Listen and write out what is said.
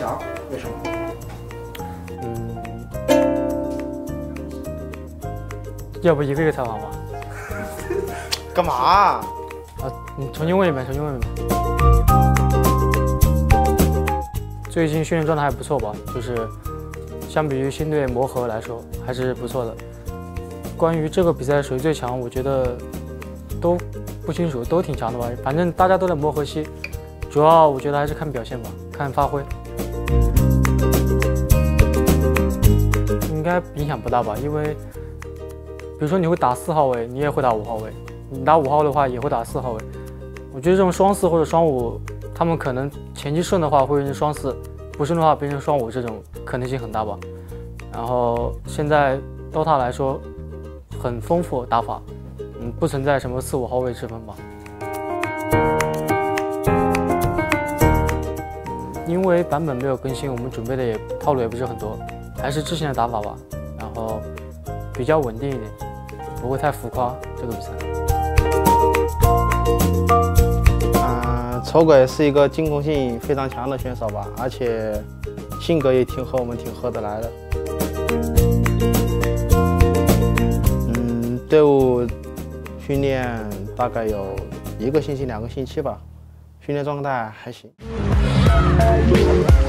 强，为什么？ 要不一个一个采访吧？ 干嘛啊？ 你重新问一遍，重新问一遍。最近训练状态还不错吧？就是相比于新队磨合来说，还是不错的。关于这个比赛谁最强，我觉得都不清楚，都挺强的吧。反正大家都在磨合期，主要我觉得还是看表现吧，看发挥。应该影响不大吧？因为比如说你会打4号位，你也会打5号位，你打5号的话也会打4号位。我觉得这种双4或者双5，他们可能前期顺的话会变成双4，不顺的话变成双5，这种可能性很大吧。然后现在 DOTA 来说很丰富打法，不存在什么4、5号位之分吧。因为版本没有更新，我们准备的套路也不是很多，还是之前的打法吧。然后比较稳定一点，不会太浮夸这个比赛。 丑鬼是一个进攻性非常强的选手吧，而且性格也和我们挺合得来的。队伍训练大概有1个星期、2个星期吧，训练状态还行。